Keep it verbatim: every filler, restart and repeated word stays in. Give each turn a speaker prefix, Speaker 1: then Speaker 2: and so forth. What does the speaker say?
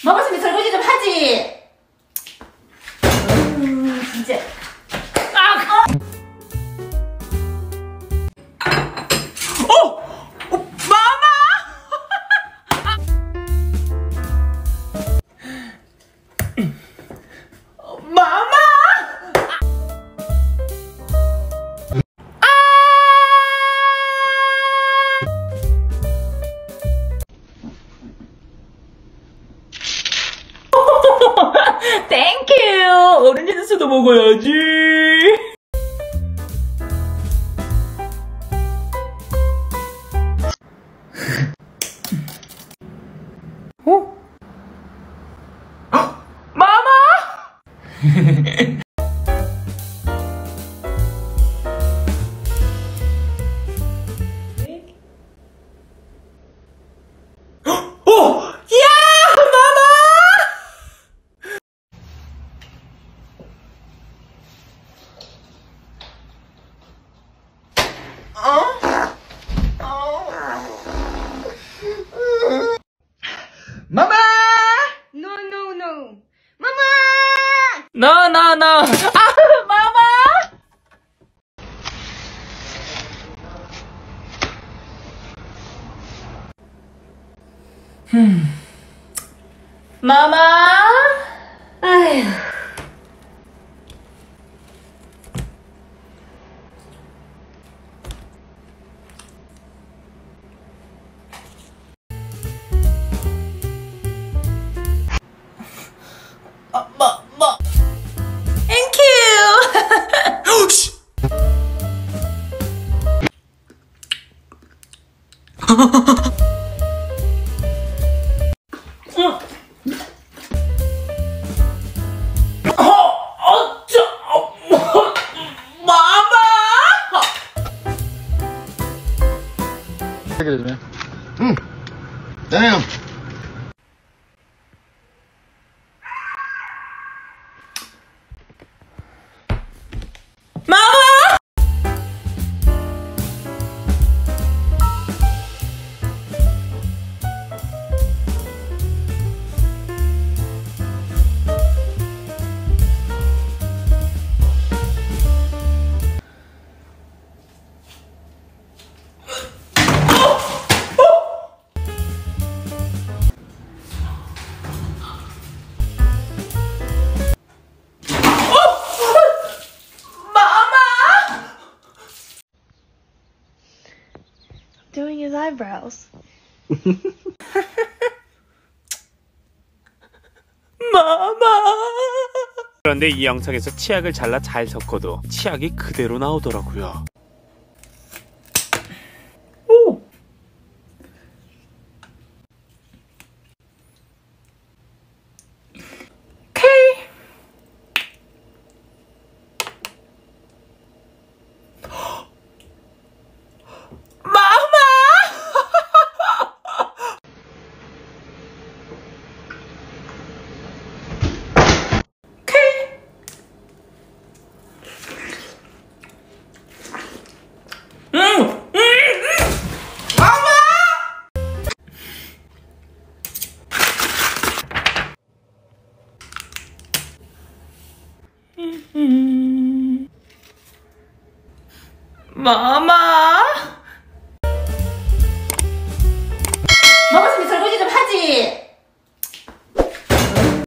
Speaker 1: 먹었으면 설거지 좀 하지. 음, 진짜. 아!
Speaker 2: 어! 어! 마마! 마마!
Speaker 1: 땡큐.
Speaker 2: 어른이 됐어도 먹어야지. 어? 마마! 어! 야! 마마! 마마!
Speaker 1: No, no, no. 마마!
Speaker 2: No, no, no. 아, 마마! 음. 마마!
Speaker 1: 아휴.
Speaker 2: 아, 마, 마.
Speaker 1: 땡큐.
Speaker 2: 씨. 어, 어, 저, 어, 뭐, 마마!
Speaker 3: Hmm. Damn.
Speaker 2: 마마!
Speaker 4: Doing his eyebrows.
Speaker 2: 마마. 그런데 이 영상에서 치약을 잘라 잘 섞어도 치약이 그대로 나오더라고요. 오. K. 마마. 마마!